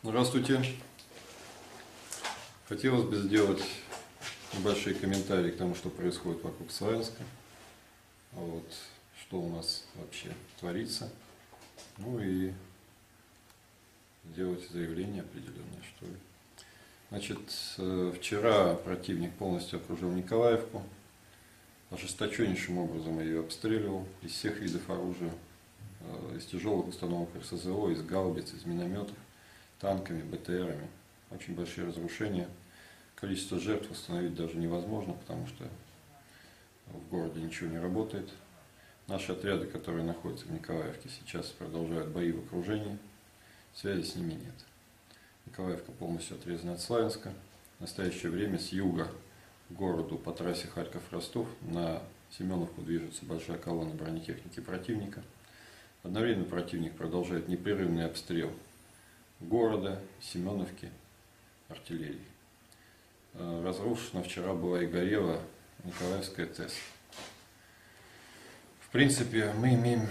Здравствуйте. Хотелось бы сделать небольшие комментарии к тому, что происходит вокруг Славянска. Вот, что у нас вообще творится. Ну и сделать заявление определенное, что ли. Значит, вчера противник полностью окружил Николаевку. Ожесточеннейшим образом ее обстреливал из всех видов оружия. Из тяжелых установок РСЗО, из гаубиц, из минометов, танками, БТРами. Очень большие разрушения. Количество жертв установить даже невозможно, потому что в городе ничего не работает. Наши отряды, которые находятся в Николаевке, сейчас продолжают бои в окружении. Связи с ними нет. Николаевка полностью отрезана от Славянска. В настоящее время с юга к городу по трассе Харьков-Ростов на Семеновку движется большая колонна бронетехники противника. Одновременно противник продолжает непрерывный обстрел города, Семеновки, артиллерии. Разрушена вчера была и горела Николаевская ТЭС. В принципе, мы имеем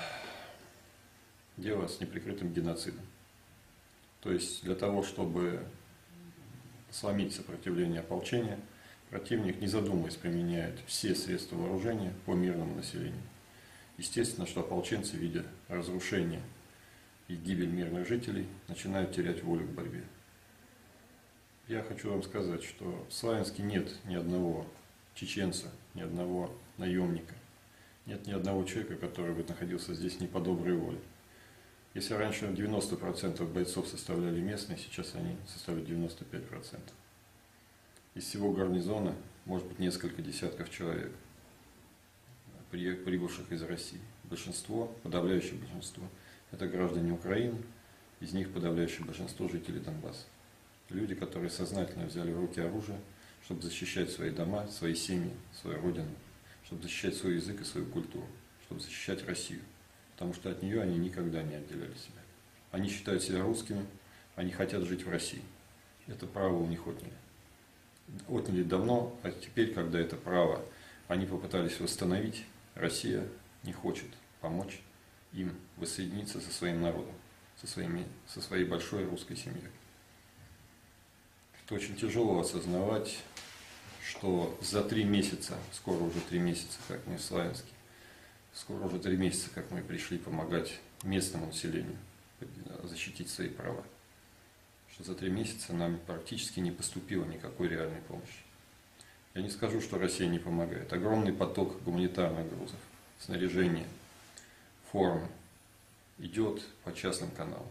дело с неприкрытым геноцидом. То есть для того, чтобы сломить сопротивление ополчения, противник, не задумываясь, применяет все средства вооружения по мирному населению. Естественно, что ополченцы, видя разрушение и гибель мирных жителей, начинают терять волю к борьбе. Я хочу вам сказать, что в Славянске нет ни одного чеченца, ни одного наемника, нет ни одного человека, который бы находился здесь не по доброй воле. Если раньше 90% бойцов составляли местные, сейчас они составляют 95%. Из всего гарнизона может быть несколько десятков человек, прибывших из России. Большинство, подавляющее большинство, это граждане Украины, из них подавляющее большинство жителей Донбасса. Люди, которые сознательно взяли в руки оружие, чтобы защищать свои дома, свои семьи, свою родину, чтобы защищать свой язык и свою культуру, чтобы защищать Россию. Потому что от нее они никогда не отделяли себя. Они считают себя русскими, они хотят жить в России. Это право у них отняли. Отняли давно, а теперь, когда это право они попытались восстановить, Россия не хочет помочь им воссоединиться со своим народом, со своей большой русской семьей. Это очень тяжело осознавать, что за 3 месяца, скоро уже 3 месяца, как мы в Славянске, скоро уже 3 месяца, как мы пришли помогать местному населению защитить свои права, что за 3 месяца нам практически не поступило никакой реальной помощи. Я не скажу, что Россия не помогает. Огромный поток гуманитарных грузов, снаряжения, формы идет по частным каналам.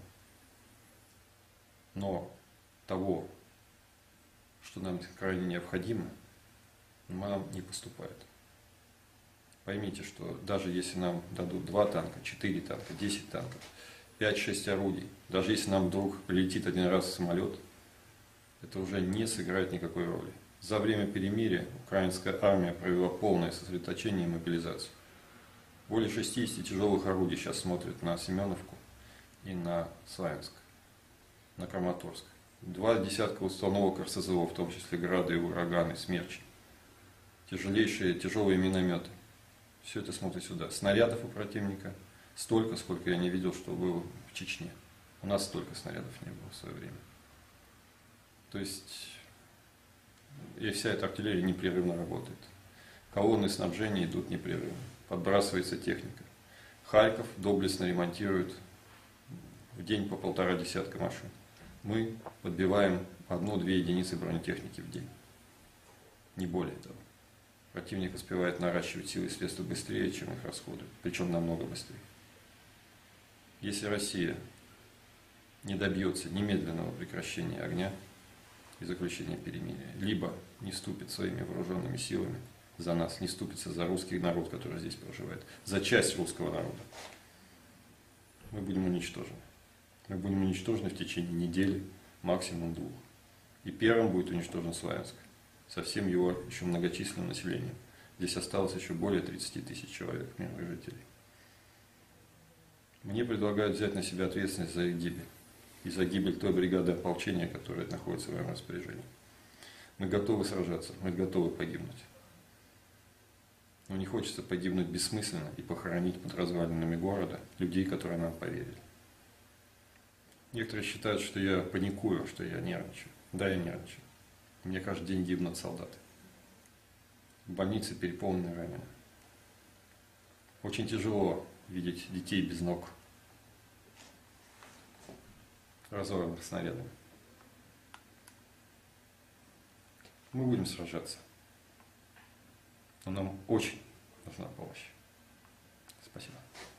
Но того, что нам крайне необходимо, нам не поступает. Поймите, что даже если нам дадут 2 танка, 4 танка, 10 танков, 5-6 орудий, даже если нам вдруг прилетит один раз самолет, это уже не сыграет никакой роли. За время перемирия украинская армия провела полное сосредоточение и мобилизацию. Более 60 тяжелых орудий сейчас смотрят на Семеновку и на Славянск, на Краматорск. 2 десятка установок РСЗО, в том числе грады и ураганы, смерчи. Тяжелые минометы. Все это смотрит сюда. Снарядов у противника столько, сколько я не видел, что было в Чечне. У нас столько снарядов не было в свое время. То есть и вся эта артиллерия непрерывно работает. Колонны снабжения идут непрерывно. Подбрасывается техника. Харьков доблестно ремонтирует в день по 1,5 десятка машин. Мы подбиваем 1-2 единицы бронетехники в день. Не более того. Противник успевает наращивать силы и средства быстрее, чем их расходует. Причем намного быстрее. Если Россия не добьется немедленного прекращения огня и заключения перемирия, либо не вступит своими вооруженными силами за нас, не вступится за русский народ, который здесь проживает, за часть русского народа, мы будем уничтожены. Мы будем уничтожены в течение недели, максимум 2. И первым будет уничтожен Славянск со всем его еще многочисленным населением. Здесь осталось еще более 30 тысяч человек, мирных жителей. Мне предлагают взять на себя ответственность за их гибель и за гибель той бригады ополчения, которая находится в моем распоряжении. Мы готовы сражаться, мы готовы погибнуть. Но не хочется погибнуть бессмысленно и похоронить под развалинами города людей, которые нам поверили. Некоторые считают, что я паникую, что я нервничаю. Да, я нервничаю. Мне каждый день гибнут солдаты. Больницы переполнены ранеными. Очень тяжело видеть детей без ног, разорванных снарядами. Мы будем сражаться. Но нам очень нужна помощь. Спасибо.